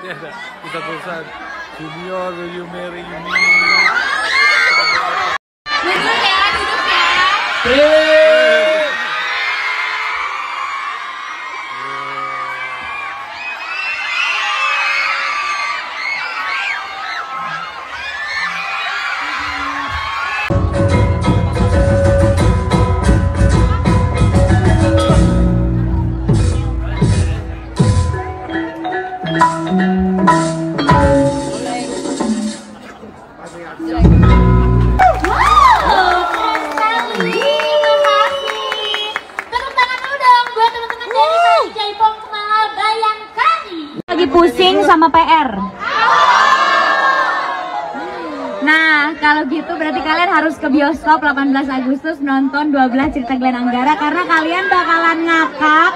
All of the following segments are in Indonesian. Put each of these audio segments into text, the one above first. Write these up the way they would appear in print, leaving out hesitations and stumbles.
Ustaz Junior, will you marry me? Duduk ya. Lagi pusing sama PR. Nah, kalau gitu berarti kalian harus ke bioskop 18 Agustus nonton 12 Cerita Glenn Anggara karena kalian bakalan ngakak.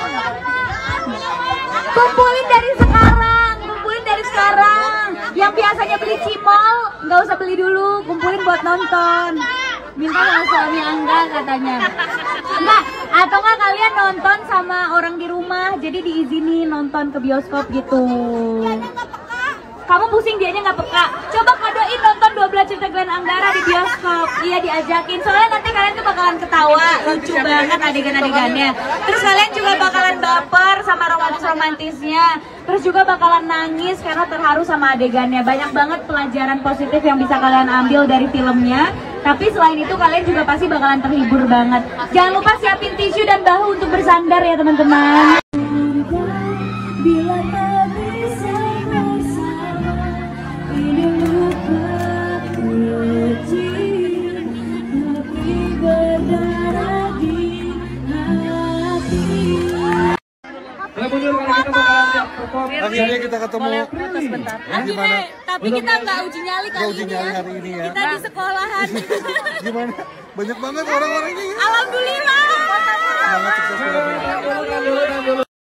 Kumpulin dari sekarang. Yang biasanya beli cimol, nggak usah beli dulu, kumpulin buat nonton. Minta sama suami Angga katanya. Enggak, atau enggak kalian nonton sama orang di rumah, jadi diizinin nonton ke bioskop gitu. Kamu pusing, dianya nggak peka. Coba kadoin nonton 12 Cerita Glenn Anggara di bioskop. Iya, diajakin. Soalnya nanti kalian tuh bakalan ketawa, lucu banget adegan-adegannya. Terus kalian juga bakalan baper sama romantis-romantisnya. Terus juga bakalan nangis karena terharu sama adegannya. Banyak banget pelajaran positif yang bisa kalian ambil dari filmnya. Tapi selain itu kalian juga pasti bakalan terhibur banget. Jangan lupa siapin tisu dan bahu untuk bersandar ya teman-teman. Bila tak bisa bersama, ini lupa kecil, tapi berdarah di hati. Akhirnya kita ketemu. Gimana? Tapi kita nggak uji nyali kali ini ya. Hari ini ya. Kita di sekolahan. Gimana? Banyak banget orang-orangnya ya. Alhamdulillah. Semangat sukses.